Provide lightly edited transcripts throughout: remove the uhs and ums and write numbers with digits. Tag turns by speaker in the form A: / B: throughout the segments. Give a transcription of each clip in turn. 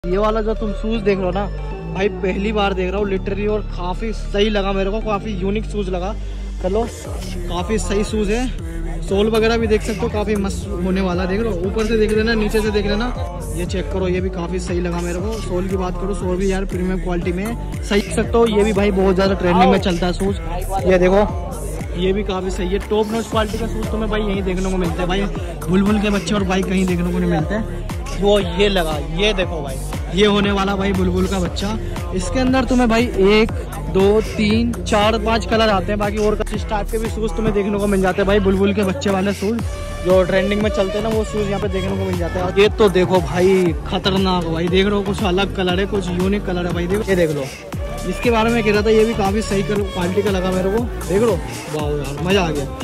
A: ये वाला जो तुम शूज देख रहे हो ना भाई, पहली बार देख रहा हूँ लिटरली, और काफी सही लगा मेरे को, काफी यूनिक शूज लगा। चलो काफी सही शूज है, सोल वगैरह भी देख सकते हो, काफी मस्त होने वाला। देख रहे हो, ऊपर से देख लेना, नीचे से देख लेना, ये चेक करो, ये भी काफी सही लगा मेरे को। सोल की बात करो, सोल भी यार प्रीमियम क्वालिटी में सही देख सकते हो। ये भी भाई बहुत ज्यादा ट्रेंडिंग में चलता है शूज, ये देखो, ये भी काफी सही है। टॉप नॉच क्वालिटी का शूज तुम्हें भाई यहीं देखने को मिलता है भाई, बुलबुल के बच्चे और भाई कहीं देखने को नहीं मिलते हैं। वो ये लगा, ये देखो भाई, ये होने वाला भाई बुलबुल का बच्चा। इसके अंदर तुम्हें भाई 1 2 3 4 5 कलर आते हैं, बाकी और इस टाइप के भी शूज तुम्हें देखने को मिल जाते हैं भाई। बुलबुल के बच्चे वाले शूज जो ट्रेंडिंग में चलते हैं ना, वो शूज यहाँ पे देखने को मिल जाते हैं। ये तो देखो भाई खतरनाक भाई, देख रहे हो, कुछ अलग कलर है, कुछ यूनिक कलर है भाई। देखो ये देख लो, इसके बारे में कह रहा था, ये भी काफी सही क्वालिटी का लगा मेरे को। देख लो, वाह यार मजा आ गया।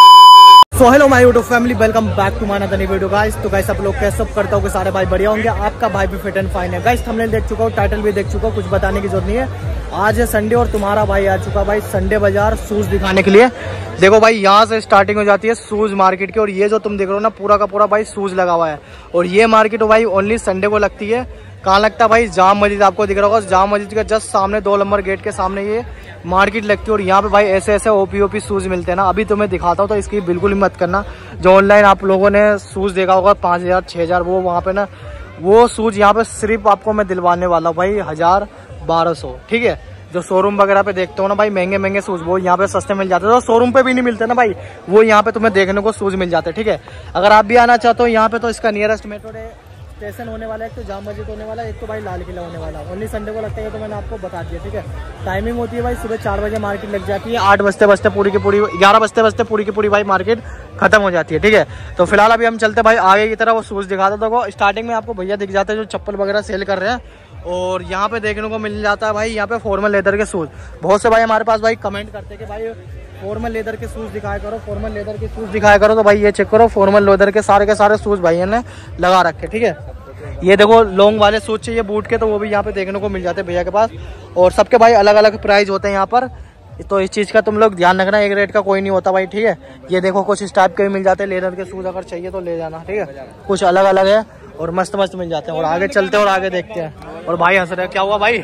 A: So hello my YouTube family, welcome back to my another video guys. तो गाइस आप लोग कैसे सब करता हूँ कि सारे भाई बढ़िया होंगे। आपका भाई भी फिट एंड फाइन है गाइस। थंबनेल देख चुका हूँ, टाइटल भी देख चुका हूँ, कुछ बताने की जरूरत नहीं है। आज है संडे और तुम्हारा भाई आ चुका भाई संडे बाजार शूज दिखाने के लिए। देखो भाई, यहाँ से स्टार्टिंग हो जाती है शूज मार्केट की, और ये जो तुम देख रहे हो ना, पूरा का पूरा भाई शूज लगा हुआ है। और ये मार्केट भाई ओनली संडे को लगती है। कहाँ लगता है भाई? जाम मस्जिद, आपको दिख रहा होगा, जाम मस्जिद का जस्ट सामने 2 नंबर गेट के सामने ये मार्केट लगती है। और यहाँ पे भाई ऐसे ऐसे ओपी शूज मिलते हैं ना, अभी तुम्हें दिखाता हूँ, तो इसकी बिल्कुल ही मत करना। जो ऑनलाइन आप लोगों ने शूज देखा होगा 5000 6000, वो वहाँ पे ना, वो शूज यहाँ पे सिर्फ आपको मैं दिलवाने वाला हूँ भाई 1000 1200, ठीक है। जो शोरूम वगैरह पे देखते हो ना भाई, महंगे महंगे शूज, वो यहाँ पे सस्ते मिल जाते हैं। तो शोरूम पे भी नहीं मिलते ना भाई, वो यहाँ पे तुम्हें देखने को शूज मिल जाते हैं, ठीक है। अगर आप भी आना चाहते हो यहाँ पे, तो इसका नियरेस्ट मेट्रो स्टेशन होने वाला है, एक तो जाम मस्जिद होने वाला है, एक तो भाई लाल किला होने वाला है। ओनली संडे को लगता है, तो मैंने आपको बता दिया, ठीक है। टाइमिंग होती है भाई, सुबह 4 बजे मार्केट लग जाती है, 8 बजते बजते पूरी की पूरी, 11 बजते बजते पूरी की पूरी भाई मार्केट खत्म हो जाती है, ठीक है। तो फिलहाल अभी हम चलते भाई आगे की तरफ, वो शूज दिखाते। देखो स्टार्टिंग में आपको भैया दिख जाते हैं जो चप्पल वगैरह सेल कर रहे हैं, और यहाँ पे देखने को मिल जाता है भाई यहाँ पे फॉर्मल लेदर के शूज। बहुत से भाई हमारे पास भाई कमेंट करते हैं कि भाई फॉर्मल लेदर के शूज दिखाया करो, फॉर्मल लेदर के शूज दिखाया करो। तो भाई ये चेक करो, फॉर्मल लेदर के सारे शूज भाई ने लगा रखे, ठीक है। ये देखो लॉन्ग वाले शूज चाहिए बूट के, तो वो भी यहाँ पे देखने को मिल जाते हैं भैया के पास। और सबके भाई अलग अलग प्राइस होते हैं यहाँ पर, तो इस चीज़ का तुम लोग ध्यान रखना, एक रेट का कोई नहीं होता भाई, ठीक है। ये देखो कुछ इस टाइप के भी मिल जाते हैं, लेदर के शूज अगर चाहिए तो ले जाना, ठीक है। कुछ अलग अलग है और मस्त मस्त मिल जाते हैं। और आगे चलते हैं और आगे देखते हैं। और भाई हंस रहे, क्या हुआ भाई?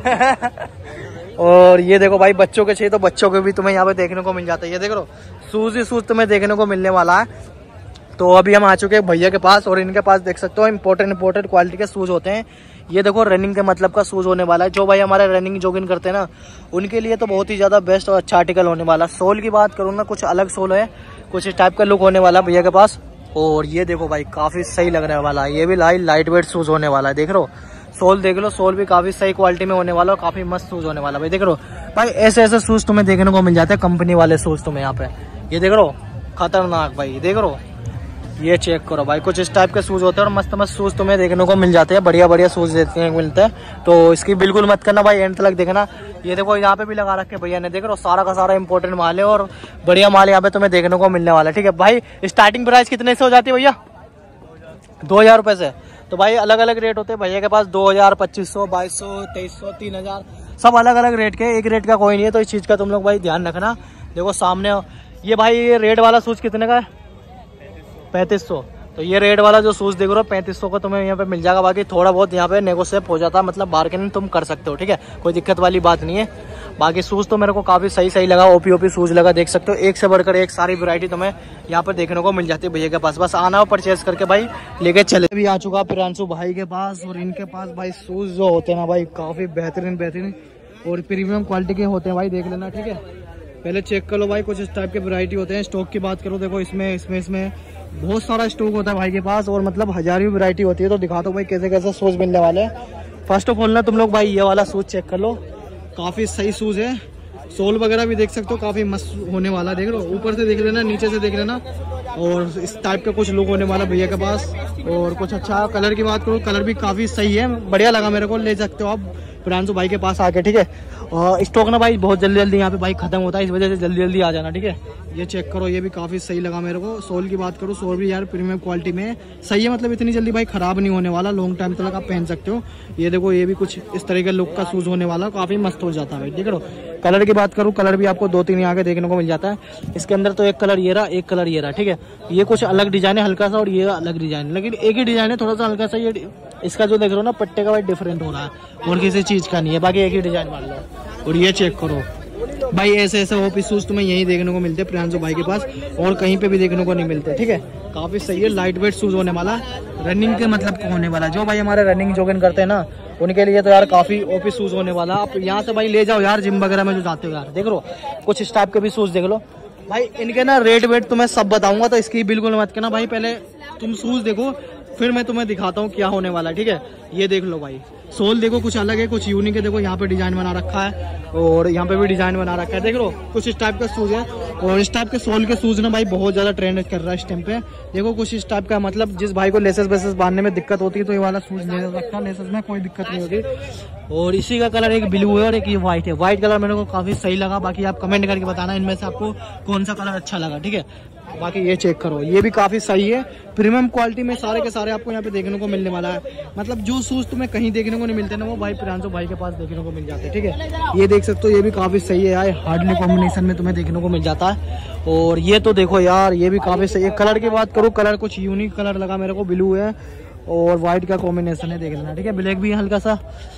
A: और ये देखो भाई, बच्चों के चाहिए तो बच्चों के भी तुम्हें यहाँ पे देखने को मिल जाता है। ये देख लो, शूज ही शूज तुम्हें देखने को मिलने वाला है। तो अभी हम आ चुके हैं भैया के पास, और इनके पास देख सकते हो इम्पोर्टेंट क्वालिटी के शूज होते हैं। ये देखो रनिंग के मतलब का शूज होने वाला है। जो भाई हमारे रनिंग जॉगिंग करते हैं ना, उनके लिए तो बहुत ही ज्यादा बेस्ट और अच्छा आर्टिकल होने वाला। सोल की बात करूँ ना, कुछ अलग सोल है, कुछ इस टाइप का लुक होने वाला भैया के पास। और ये देखो भाई, काफी सही लगने वाला है, ये भी लाइट वेट शूज होने वाला है। देख लो सोल, देख लो सोल भी काफी सही क्वालिटी में होने वाला है, काफी मस्त शूज होने वाला भाई। देख लो भाई, ऐसे ऐसे शूज तुम्हें देखने को मिल जाते हैं, कंपनी वाले शूज तुम्हें यहाँ पे। ये देख लो खतरनाक भाई, देख लो, ये चेक करो भाई, कुछ इस टाइप के शूज होते हैं, और मस्त मस्त शूज तुम्हें देखने को मिल जाते हैं, बढ़िया बढ़िया शूज देखने को मिलते हैं। तो इसकी बिल्कुल मत करना भाई, एंड तक देखना। ये देखो यहाँ पे भी लगा रखे भैया ने, देख रहे हो, सारा का सारा इंपोर्टेंट माल है, और बढ़िया माल यहाँ पे तुम्हें देखने को मिलने वाला है, ठीक है भाई। स्टार्टिंग प्राइस कितने से हो जाती है भैया? 2000 रुपए से। तो भाई अलग अलग रेट होते हैं भैया के पास, 2000 2500 2200 2300 3000, सब अलग अलग रेट के, एक रेट का कोई नहीं है। तो इस चीज का तुम लोग भाई ध्यान रखना। देखो सामने ये भाई रेड वाला शूज कितने का है? 3500। तो ये रेड वाला जो शूज देख रहे हो 3500 का तुम्हें यहाँ पे मिल जाएगा। बाकी थोड़ा बहुत यहाँ पे नेगोशिएट हो जाता है, मतलब बार्गेनिंग तुम कर सकते हो, ठीक है, कोई दिक्कत वाली बात नहीं है। बाकी शूज तो मेरे को काफी सही लगा, ओपी शूज लगा, देख सकते हो, एक से बढ़कर एक सारी वैरायटी तुम्हें यहाँ पर देखने को मिल जाती है भैया के पास। बस आना हो, परचेज करके भाई लेके चले। अभी आ चुका प्रियांशु भाई के पास, और इनके पास भाई शूज जो होते हैं ना भाई, काफी बेहतरीन और प्रीमियम क्वालिटी के होते हैं भाई, देख लेना, ठीक है। पहले चेक कर लो भाई, कुछ इस टाइप के वैरायटी होते हैं। स्टॉक की बात करो, देखो इसमें बहुत सारा स्टॉक होता है भाई के पास, और मतलब हजारों वैरायटी होती है। तो दिखा दो भाई कैसे कैसे शूज मिलने वाले हैं। फर्स्ट ऑफ ऑल ना तुम लोग भाई ये वाला शूज चेक कर लो, काफी सही शूज है। सोल वगैरह भी देख सकते हो, काफी मस्त होने वाला। देख लो, ऊपर से देख लेना, नीचे से देख लेना, और इस टाइप का कुछ लुक होने वाला भैया के पास। और कुछ अच्छा कलर की बात करो, कलर भी काफी सही है, बढ़िया लगा मेरे को, ले सकते हो आप प्रियांशु भाई के पास आके, ठीक है। और स्टॉक ना भाई बहुत जल्दी जल्दी यहाँ पे भाई खत्म होता है, इस वजह से जल्दी जल्दी आ जाना, ठीक है। ये चेक करो, ये भी काफ़ी सही लगा मेरे को। सोल की बात करूँ, सोल भी यार प्रीमियम क्वालिटी में सही है, मतलब इतनी जल्दी भाई ख़राब नहीं होने वाला, लॉन्ग टाइम तक आप पहन सकते हो। ये देखो, ये भी कुछ इस तरह के लुक का शूज़ होने वाला, काफ़ी मस्त हो जाता है भाई। देख लो, कलर की बात करूँ, कलर भी आपको 2-3 यहाँ के देखने को मिल जाता है। इसके अंदर तो एक कलर ये रहा, एक कलर ये रहा, ठीक है। ये कुछ अलग डिजाइन है हल्का सा, और ये अलग डिजाइन है, लेकिन एक ही डिजाइन है, थोड़ा सा हल्का सा ये इसका जो देख रहे हो ना पट्टे का भाई डिफरेंट हो रहा है, और किसी चीज़ का नहीं है, बाकी एक ही डिजाइन मान लो। और ये चेक करो भाई, ऐसे ऐसे ओपी शूज तुम्हें यही देखने को मिलते हैं प्रियांशु भाई के पास, और कहीं पे भी देखने को नहीं मिलते, ठीक है। काफी सही है, लाइट वेट शूज होने वाला, रनिंग के मतलब को होने वाला। जो भाई हमारे रनिंग जॉगिंग करते हैं ना, उनके लिए तो यार काफी ओपी शूज होने वाला। आप यहाँ से भाई ले जाओ यार, जिम वगैरह में जो जाते हो यार, देख लो कुछ इस टाइप के भी शूज देख लो भाई। इनके ना रेट वेट तुम्हें सब बताऊंगा, तो इसकी बिल्कुल मत करना भाई, पहले तुम शूज देखो फिर मैं तुम्हें दिखाता हूँ क्या होने वाला है, ठीक है। ये देख लो भाई, सोल देखो कुछ अलग है, कुछ यूनिक है। देखो यहाँ पे डिजाइन बना रखा है, और यहाँ पे भी डिजाइन बना रखा है, देख लो कुछ इस टाइप का शूज है। और इस टाइप के सोल के शूज ना भाई बहुत ज्यादा ट्रेंड कर रहा है इस टाइम पे। देखो कुछ इस टाइप का, मतलब जिस भाई को लेसेस वेसेस बांधने में दिक्कत होती है तो ये वाला शूज ले सकता है, लेसेस में कोई दिक्कत नहीं होगी। और इसी का कलर एक ब्लू है और एक ये व्हाइट है। व्हाइट कलर मेरे को काफी सही लगा, बाकी आप कमेंट करके बताना इनमें से आपको कौन सा कलर अच्छा लगा, ठीक है। बाकी ये चेक करो, ये भी काफी सही है, प्रीमियम क्वालिटी में सारे के सारे आपको यहाँ पे देखने को मिलने वाला है। मतलब जो शूज तुम्हें कहीं देखने को नहीं मिलते ना, वो भाई प्रियांशु भाई के पास देखने को मिल जाते हैं, ठीक है। ये देख सकते हो, ये भी काफी सही है यार, हार्डली कॉम्बिनेशन में तुम्हें देखने को मिल जाता है। और ये तो देखो यार, ये भी काफी सही है। कलर की बात करूँ, कलर कुछ यूनिक कलर लगा मेरे को, ब्लू है और व्हाइट का कॉम्बिनेशन है, देख लेना, ठीक है। ब्लैक भी है हल्का सा,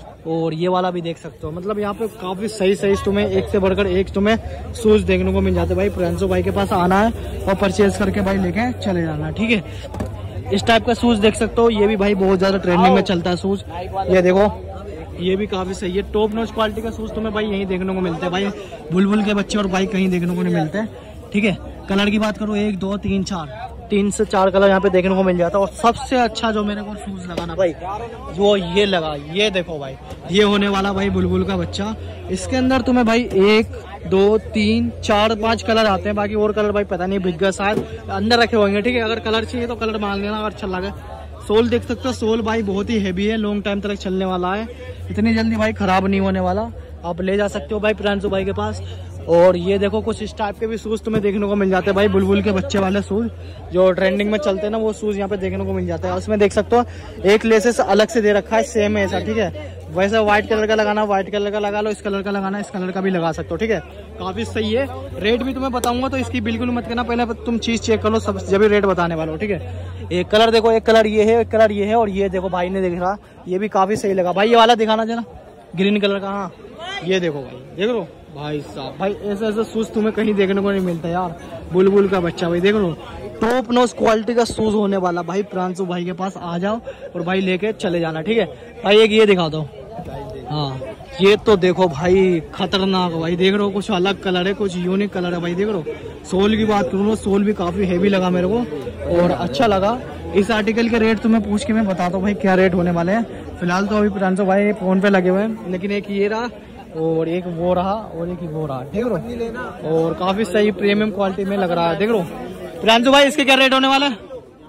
A: और ये वाला भी देख सकते हो। मतलब यहाँ पे काफी सही सही तुम्हें एक से बढ़कर एक तुम्हें शूज देखने को मिल जाते हैं भाई। प्रियांशु भाई के पास आना है और परचेज करके भाई लेके चले जाना, ठीक है। इस टाइप का शूज देख सकते हो, ये भी भाई बहुत ज्यादा ट्रेंडिंग में चलता है शूज। ये देखो, ये भी काफी सही है, टॉप नॉच क्वालिटी का शूज तुम्हें भाई यही देखने को मिलते हैं भाई। बुलबुल के बच्चे और भाई कहीं देखने को नहीं मिलते, ठीक है। कलर की बात करूँ, 1 2 3 4 3 से 4 कलर यहाँ पे देखने को मिल जाता है। और सबसे अच्छा जो मेरे को शूज लगा ना भाई, वो ये लगा, ये देखो भाई, ये होने वाला भाई बुलबुल का बच्चा। इसके अंदर तुम्हें भाई 1 2 3 4 5 कलर आते हैं, बाकी और कलर भाई पता नहीं, बिग शायद अंदर रखे होंगे, ठीक है। अगर कलर चाहिए तो कलर मान लेना, अगर अच्छा लगे। सोल देख सकते हो, सोल भाई बहुत ही हैवी है, लॉन्ग टाइम तक चलने वाला है, इतनी जल्दी भाई खराब नहीं होने वाला। आप ले जा सकते हो भाई प्रियांशु भाई के पास। और ये देखो कुछ इस टाइप के भी शूज तुम्हें देखने को मिल जाते हैं भाई, बुलबुल के बच्चे वाले शूज जो ट्रेंडिंग में चलते हैं ना, वो शूज यहाँ पे देखने को मिल जाते हैं। उसमें देख सकते हो एक लेसेस अलग से दे रखा है, सेम है ऐसा, ठीक है। वैसे व्हाइट कलर का लगाना, व्हाइट कलर का लगा लो, इस कलर का लगाना, इस कलर का भी लगा सकते हो, ठीक है। काफी सही है, रेट भी तुम्हें बताऊंगा, तो इसकी बिल्कुल मत करना, पहले तुम चीज चेक कर लो सब, जब भी रेट बताने वाला हो, ठीक है। एक कलर देखो, एक कलर ये है, एक कलर ये है, और ये देखो भाई ने देख रहा, ये भी काफी सही लगा भाई। ये वाला दिखाना जरा, ग्रीन कलर का, हाँ ये देखो भाई, देख लो भाई साहब, भाई ऐसे ऐसे शूज तुम्हें कहीं देखने को नहीं मिलता यार। बुलबुल का बच्चा भाई, देख लो टॉप नॉच क्वालिटी का शूज होने वाला भाई। प्रियांशु भाई के पास आ जाओ और भाई लेके चले जाना, ठीक है भाई। एक ये दिखा दो, हाँ ये तो देखो भाई खतरनाक भाई, देख रहे हो कुछ अलग कलर है, कुछ यूनिक कलर है भाई, देख रहे हो। सोल की बात करूँ, सोल भी काफी हेवी लगा मेरे को और अच्छा लगा। इस आर्टिकल के रेट तुम्हें पूछ के मैं बताता हूँ भाई क्या रेट होने वाले हैं। फिलहाल तो अभी प्रियांशु भाई फोन पे लगे हुए हैं, लेकिन एक ये रहा और एक वो रहा और एक वो रहा, ठीक है। और काफी सही प्रीमियम क्वालिटी में लग रहा है, देख लो। प्रियांशु भाई इसके क्या रेट होने वाला है?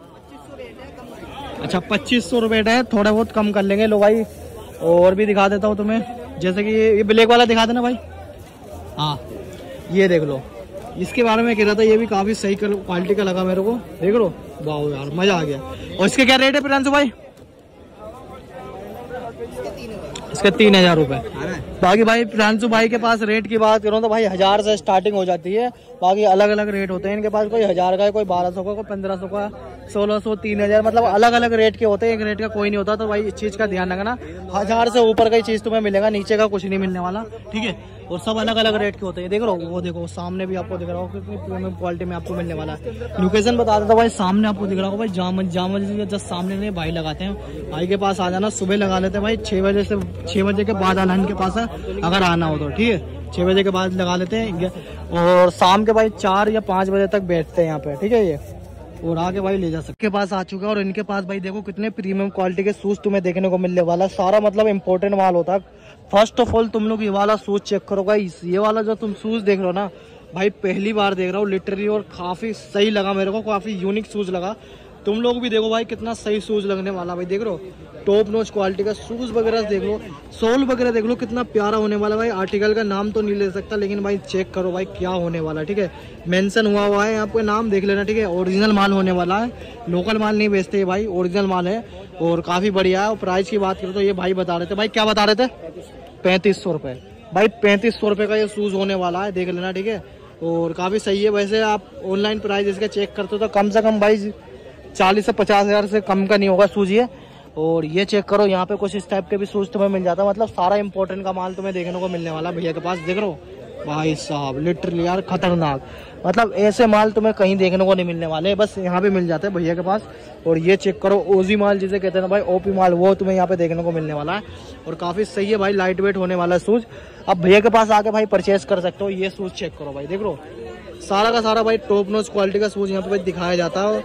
A: अच्छा 2500 रुपये है, थोड़ा बहुत कम कर लेंगे। लो भाई और भी दिखा देता हूँ तुम्हें, जैसे कि ये ब्लैक वाला दिखा देना भाई, हाँ ये देख लो। इसके बारे में कह रहा था, ये भी काफी सही क्वालिटी का लगा मेरे को, देख लो। वाह यार मजा आ गया। और इसके क्या रेट है प्रियांशु भाई? इसके 3000 रुपए। बाकी भाई प्रियांशु भाई के पास रेट की बात करूँ तो भाई 1000 से स्टार्टिंग हो जाती है, बाकी अलग अलग रेट होते हैं इनके पास। कोई 1000 का है, कोई 1200 का, कोई 1500 का, 1600, 3000, मतलब अलग अलग रेट के होते हैं, एक रेट का कोई नहीं होता। तो भाई इस चीज का ध्यान रखना, 1000 से ऊपर का ही चीज तुम्हें मिलेगा, नीचे का कुछ नहीं मिलने वाला, ठीक है। और सब अलग अलग रेट के होते हैं, देख रहे हो। वो देखो सामने भी आपको दिख रहा होगा कितनी प्रीमियम क्वालिटी में आपको मिलने वाला है। लोकेशन बता देता भाई, सामने आपको दिख रहा होगा भाई, जामा जस्ट सामने नहीं भाई लगाते हैं। भाई के पास आ जाना, सुबह लगा लेते हैं भाई, 6 बजे के बाद आना इनके पास है अगर आना हो तो, ठीक है। 6 बजे के बाद लगा लेते हैं और शाम के भाई 4 या 5 बजे तक बैठते हैं यहाँ पे, ठीक है। ये और आगे भाई ले जा सकते। के पास आ चुका है और इनके पास भाई देखो कितने प्रीमियम क्वालिटी के शूज तुम्हें देखने को मिलने वाला है। सारा मतलब इम्पोर्टेंट माल होता है। फर्स्ट ऑफ ऑल तुम लोग ये वाला शूज चेक करो गाइस, ये वाला जो तुम शूज देख रहे हो ना भाई, पहली बार देख रहा हूँ लिटरली, और काफी सही लगा मेरे को, काफी यूनिक शूज लगा। तुम लोग भी देखो भाई कितना सही शूज लगने वाला भाई, देख रहे हो टॉप नॉच क्वालिटी का शूज वगैरह देख लो, सोल वगैरह देख लो कितना प्यारा होने वाला भाई। आर्टिकल का नाम तो नहीं ले सकता लेकिन भाई चेक करो भाई क्या होने वाला, ठीक है मेंशन हुआ है आपको, नाम देख लेना, ठीक है ओरिजिनल माल होने वाला है, लोकल माल नहीं बेचते भाई, ओरिजिनल माल है और काफी बढ़िया है। और प्राइस की बात करो तो ये भाई बता रहे थे, भाई क्या बता रहे थे 3500 रुपये भाई, 3500 रुपये का ये शूज होने वाला है, देख लेना ठीक है। और काफी सही है, वैसे आप ऑनलाइन प्राइस इसका चेक करते हो तो कम से कम भाई 40 से 50 हज़ार से कम का नहीं होगा शूज ये। और ये चेक करो यहाँ पे कुछ इस टाइप के भी शूज तुम्हें मिल जाता है, मतलब सारा इंपॉर्टेंट का माल तुम्हें देखने को मिलने वाला भैया के पास, देख रहे हो भाई साहब लिटरली यार खतरनाक, मतलब ऐसे माल तुम्हें कहीं देखने को नहीं मिलने वाले, बस यहाँ पे मिल जाते हैं भैया के पास। और ये चेक करो ओजी माल जिसे कहते हैं ना भाई, ओपी माल, वो तुम्हें यहाँ पे देखने को मिलने वाला है और काफी सही है भाई, लाइट वेट होने वाला शूज। अब भैया के पास आके भाई परचेस कर सकते हो। ये शूज चेक करो भाई, देख लो सारा का सारा भाई टॉप नॉच क्वालिटी का शूज यहाँ पे भाई दिखाया जाता है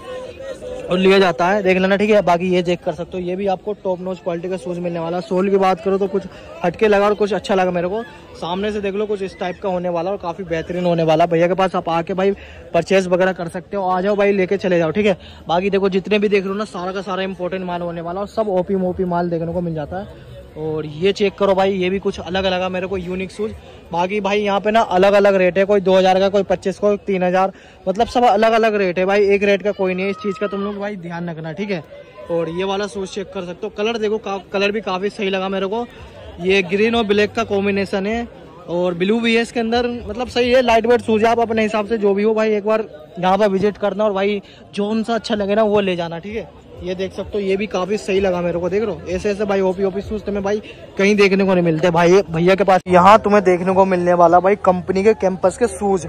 A: और लिया जाता है, देख लेना ठीक है। बाकी ये चेक कर सकते हो, ये भी आपको टॉप नॉच क्वालिटी का शूज मिलने वाला है। सोल की बात करो तो कुछ हटके लगा और कुछ अच्छा लगा मेरे को, सामने से देख लो कुछ इस टाइप का होने वाला और काफी बेहतरीन होने वाला। भैया के पास आप आके भाई परचेस वगैरह कर सकते हो, आ जाओ भाई लेके चले जाओ, ठीक है। बाकी देखो जितने भी देख रहे हो ना सारा का सारा इंपॉर्टेंट माल होने वाला और सब ओपी मोपी माल देखने को मिल जाता है। और ये चेक करो भाई, ये भी कुछ अलग लगा मेरे को यूनिक शूज। बाकी भाई यहाँ पे ना अलग अलग रेट है, कोई 2000 का, कोई 25 का, 3000, मतलब सब अलग अलग रेट है भाई, एक रेट का कोई नहीं है। इस चीज़ का तुम लोग भाई ध्यान रखना, ठीक है। और ये वाला शूज चेक कर सकते हो, कलर देखो कलर भी काफ़ी सही लगा मेरे को, ये ग्रीन और ब्लैक का कॉम्बिनेशन है और ब्लू भी है इसके अंदर, मतलब सही है। लाइट वेट शूज है, आप अपने हिसाब से जो भी हो भाई एक बार यहाँ पर विजिट करना और भाई जो सा अच्छा लगे ना वो ले जाना, ठीक है। ये देख सकते हो, ये भी काफी सही लगा मेरे को, देख रहे हो ऐसे ऐसे भाई ओपी शूज तुम्हें भाई कहीं देखने को नहीं मिलते भाई भैया के पास। यहाँ तुम्हें देखने को मिलने वाला भाई कंपनी के कैंपस के शूज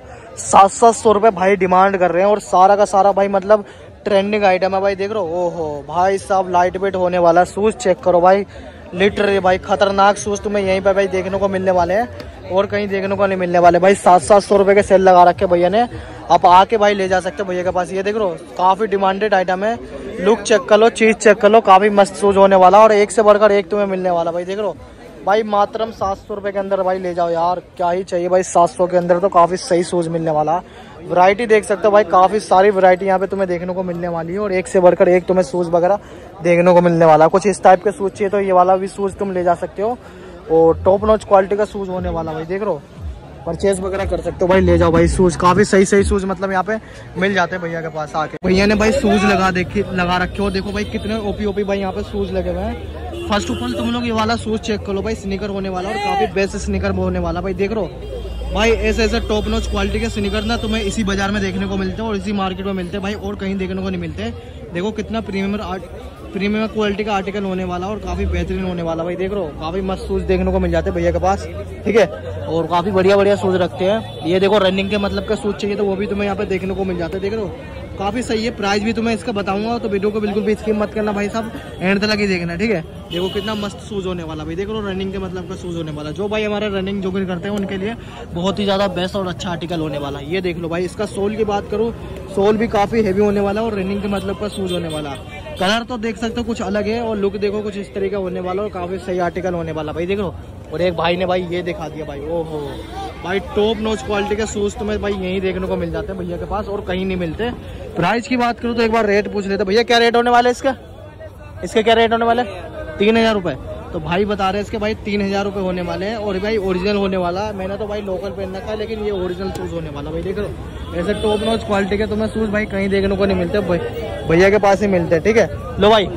A: 700 रुपए भाई डिमांड कर रहे हैं और सारा का सारा भाई मतलब ट्रेंडिंग आइटम है भाई, देख रहे हो। ओहो भाई साहब लाइट वेट होने वाला शूज चेक करो भाई, लिटरली भाई खतरनाक शूज तुम्हें यहीं पे भाई देखने को मिलने वाले हैं और कहीं देखने को नहीं मिलने वाले भाई। 700 रुपए के सेल लगा रखे भैया ने, आप आके भाई ले जा सकते हो भैया के पास। ये देख लो काफी डिमांडेड आइटम है, लुक चेक कर लो, चीज चेक कर लो, काफी मस्त शूज होने वाला और एक से बढ़कर एक तुम्हें मिलने वाला भाई, देख लो भाई मात्रम 700 रुपए के अंदर भाई ले जाओ यार, क्या ही चाहिए भाई। 700 के अंदर तो काफी सही शूज मिलने वाला। वैरायटी देख सकते हो भाई, काफी सारी वैरायटी यहाँ पे तुम्हें देखने को मिलने वाली है और एक से बढ़कर एक तुम्हें शूज वगैरह देखने को मिलने वाला। कुछ इस टाइप के शूज चाहिए तो ये वाला भी शूज तुम ले जा सकते हो और टॉप नॉच क्वालिटी का शूज होने वाला भाई, देख लो परचेज वगैरह कर सकते हो भाई, ले जाओ भाई शूज, काफी सही सही शूज मतलब यहाँ पे मिल जाते हैं भैया के पास आके। भैया ने भाई शूज लगा रखे हो, देखो भाई कितने ओपी भाई यहाँ पे शूज लगे हुए हैं। फर्स्ट ऑफ ऑल तुम लोग ये वाला शूज चेक करो भाई, स्नीकर होने वाला और काफी बेस्ट स्नीकर होने वाला भाई, देख रो भाई ऐसे ऐसे टॉप नॉच क्वालिटी के स्नीकर ना तुम्हें इसी बाजार में देखने को मिलते हैं और इसी मार्केट में मिलते हैं भाई, और कहीं देखने को नहीं मिलते। देखो कितना प्रीमियम क्वालिटी का आर्टिकल होने वाला और काफी बेहतरीन होने वाला भाई, देख रहे हो काफी मस्त शूज देखने को मिल जाते हैं भैया के पास, ठीक है। और काफी बढ़िया बढ़िया शूज रखते हैं। ये देखो रनिंग के मतलब का शूज चाहिए तो वो भी तुम्हें यहाँ पे देखने को मिल जाते हैं, देख रहे हो काफी सही है। प्राइस भी तुम्हें इसका बताऊंगा तो वीडियो को बिल्कुल भी स्किप मत करना भाई साहब, एंड तक ही देखना, ठीक है। देखो कितना मस्त शूज होने वाला भाई, देख लो रनिंग के मतलब का शूज होने वाला, जो भाई हमारे रनिंग जॉगिंग करते हैं उनके लिए बहुत ही ज्यादा बेस्ट और अच्छा आर्टिकल होने वाला। ये देख लो भाई, इसका सोल की बात करूँ, सोल भी काफी हेवी होने वाला और रनिंग के मतलब का शूज होने वाला। कलर तो देख सकते हो कुछ अलग है और लुक देखो कुछ इस तरीके होने वाला और काफी सही आर्टिकल होने वाला भाई, देख लो। और एक भाई ने भाई ये दिखा दिया भाई, ओहो भाई टॉप नॉच क्वालिटी के शूज तुम्हें भाई यहीं देखने को मिल जाते हैं भैया के पास और कहीं नहीं मिलते। प्राइस की बात करूँ तो एक बार रेट पूछ लेते भैया, क्या रेट होने वाला है इसका, इसके क्या रेट होने वाले? 3000 रुपए। तो भाई बता रहे हैं इसके भाई 3000 रुपए होने वाले हैं और भाई ओरिजिनल होने वाला। मैंने तो भाई लोकल पहन रखा है लेकिन ये ओरिजिनल शूज होने वाला भाई, देख लो ऐसे टॉप नॉच क्वालिटी के तुम्हें शूज भाई कहीं देखने को नहीं मिलते, भैया के पास ही मिलते हैं, ठीक है। लो भाई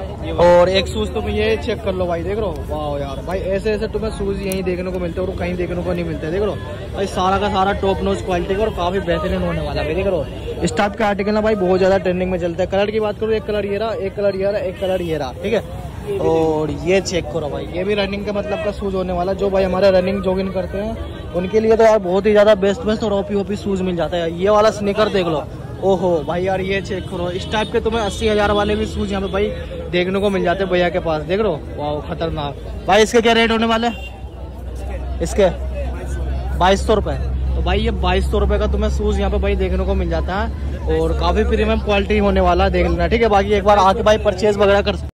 A: और एक शूज तुम ये चेक कर लो भाई, देख लो वाह यार भाई ऐसे ऐसे तुम्हें शूज यहीं देखने को मिलते हैं और कहीं देखने को नहीं मिलते, देख लो भाई सारा का सारा टॉप नॉच क्वालिटी का और काफी बेहतरीन होने वाला भाई, देख लो। इस टाइप का आर्टिकल ना भाई बहुत ज्यादा ट्रेंडिंग में चलता है। कलर की बात करूँ, एक कलर ये रहा, एक कलर ये रहा, एक कलर ये रहा, ठीक है। और ये चेक करो भाई, ये भी रनिंग के मतलब का शूज होने वाला, जो भाई हमारे रनिंग जॉगिंग करते हैं उनके लिए तो यार बहुत ही ज्यादा बेस्ट और ओपी शूज मिल जाता है। ये वाला स्नीकर देख लो, ओहो भाई यार ये चेक करो, इस टाइप के तुम्हें 80,000 वाले भी शूज यहाँ पे भाई देखने को मिल जाते हैं भैया के पास, देख लो वाह खतरनाक भाई। इसके क्या रेट होने वाले? इसके 2200 रुपए। तो भाई ये 2200 रुपए का तुम्हें शूज यहाँ पे भाई देखने को मिल जाता है और काफी प्रीमियम क्वालिटी होने वाला, देख लेना, ठीक है। बाकी एक बार आके भाई परचेज वगैरह कर